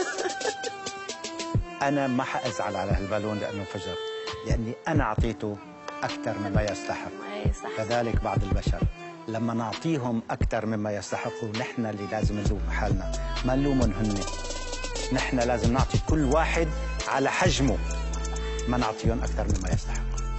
أنا ما حأزعل على هالبالون لأنه انفجر، لأني أنا أعطيته أكثر مما يستحق. كذلك بعض البشر لما نعطيهم أكثر مما يستحقوا، نحن اللي لازم نلوم حالنا، ما نلومهم هن. نحن لازم نعطي كل واحد على حجمه، ما نعطيهم أكثر مما يستحق.